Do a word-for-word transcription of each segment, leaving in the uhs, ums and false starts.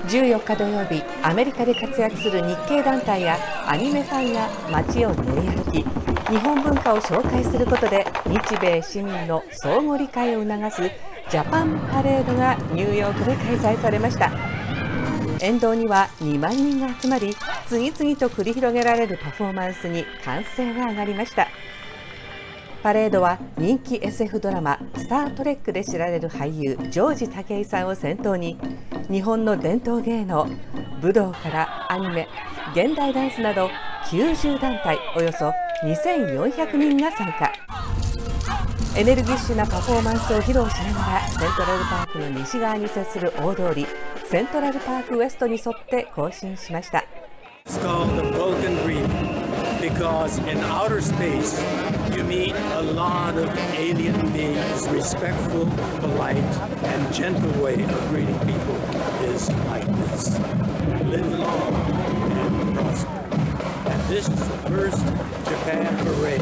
じゅうよっか土曜日、アメリカで活躍する日系団体やアニメファンが街を練り歩き、日本文化を紹介することで日米市民の相互理解を促すジャパンパレードがニューヨークで開催されました。沿道にはにまんにんが集まり、次々と繰り広げられるパフォーマンスに歓声が上がりました。パレードは人気 エスエフ ドラマ「スター・トレック」で知られる俳優ジョージ・タケイさんを先頭に、日本の伝統芸能、武道からアニメ、現代ダンスなどきゅうじゅうだんたいおよそにせんよんひゃくにんが参加。エネルギッシュなパフォーマンスを披露しながら、セントラルパークの西側に接する大通りセントラルパークウエストに沿って行進しました。 Because in outer space, you meet a lot of alien beings. Respectful, polite, and gentle way of greeting people is like this. Live long and prosper. And this is the first Japan parade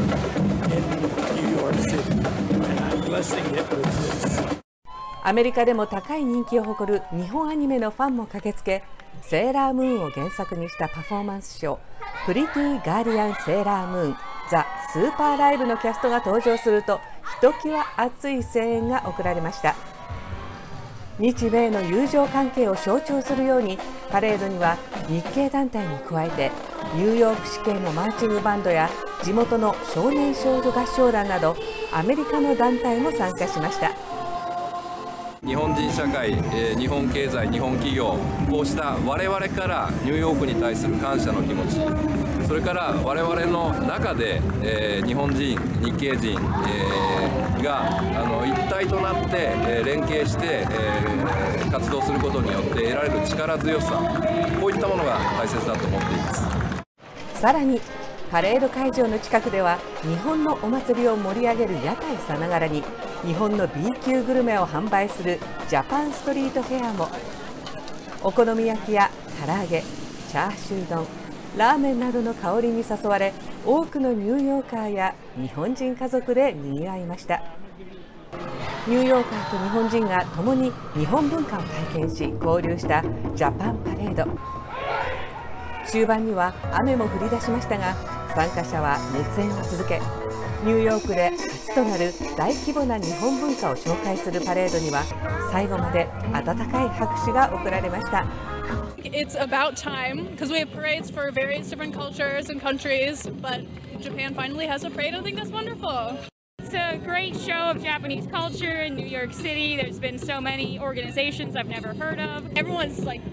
in New York City, and I'm blessing it with this. アメリカでも高い人気を誇る日本アニメのファンも駆けつけ、セーラームーンを原作にしたパフォーマンスショー「プリティ・ガーディアン・セーラームーン・ザ・スーパーライブ」のキャストが登場すると、ひときわ熱い声援が送られました。日米の友情関係を象徴するように、パレードには日系団体に加えてニューヨーク市警のマーチングバンドや地元の少年少女合唱団などアメリカの団体も参加しました。 日本人社会、えー、日本経済、日本企業、こうした我々からニューヨークに対する感謝の気持ち、それから我々の中で、えー、日本人、日系人、えー、があの一体となって、えー、連携して、えー、活動することによって得られる力強さ、こういったものが大切だと思っています。 さらにパレード会場の近くでは、日本のお祭りを盛り上げる屋台さながらに日本の B 級グルメを販売するジャパンストリートフェアも、お好み焼きや唐揚げ、チャーシュー丼、ラーメンなどの香りに誘われ、多くのニューヨーカーや日本人家族でにぎわいました。ニューヨーカーと日本人が共に日本文化を体験し交流したジャパンパレード。終盤には雨も降り出しましたが、参加者は熱演を続け、ニューヨークで初となる大規模な日本文化を紹介するパレードには、最後まで温かい拍手が送られました。 It's about time because we have parades for various different cultures and countries, but Japan finally has a parade. I think that's wonderful. It's a great show of Japanese culture in New York City. There's been so many organizations I've never heard of. Everyone's like,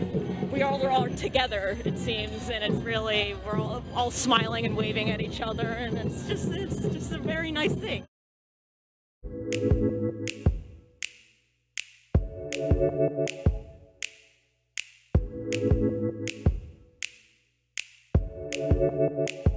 we all are all together, it seems, and it's really, we're all, all smiling and waving at each other, and it's just, it's just a very nice thing. Thank you.